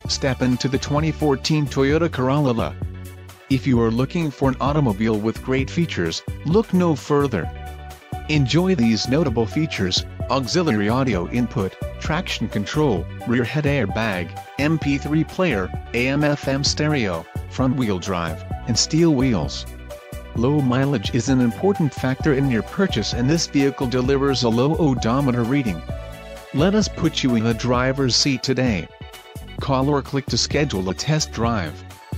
Step into the 2014 Toyota Corolla. If you are looking for an automobile with great features, look no further. Enjoy these notable features: auxiliary audio input, traction control, rear head airbag, MP3 player, AM/FM stereo, front-wheel drive, and steel wheels. Low mileage is an important factor in your purchase, and this vehicle delivers a low odometer reading. Let us put you in the driver's seat today. Call or click to schedule a test drive.